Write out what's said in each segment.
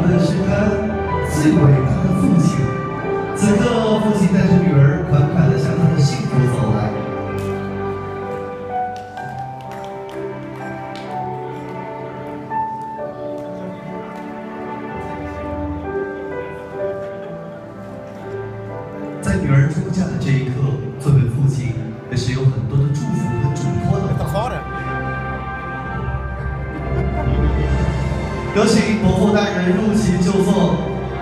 的是他最伟大的父亲。此刻，父亲带着女儿款款地向他的幸福走来。在女儿出嫁的这一刻，作为父亲，也是有很多的祝福和嘱托的。有请伯父大人入席就坐。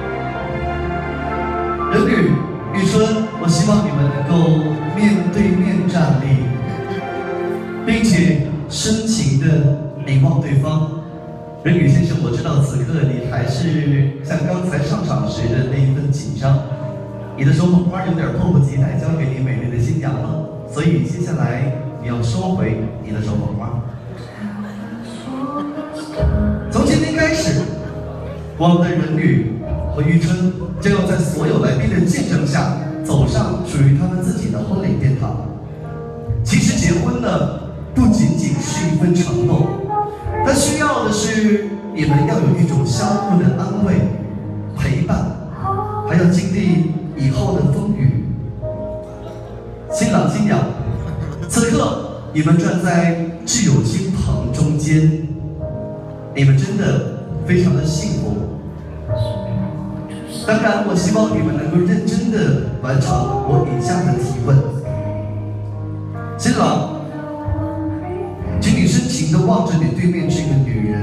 人女玉春，我希望你们能够面对面站立，并且深情地礼望对方。人女先生，我知道此刻你还是像刚才上场时的那一份紧张，你的手捧花有点迫不及待交给你美丽的新娘了，所以接下来你要收回你的手捧花。从今天开始，我们的人女和玉春将要在所有来宾的见证下，走上属于他们自己的婚礼殿堂。其实结婚呢，不仅仅是一份承诺，它需要的是你们要有一种相互的安慰、陪伴，还要经历以后的风雨。新郎新娘，此刻你们站在挚友亲朋中间，你们真的非常的幸福。当然，我希望你们能够认真的完成我以下的提问。新郎，请你深情的望着你对面这个女人，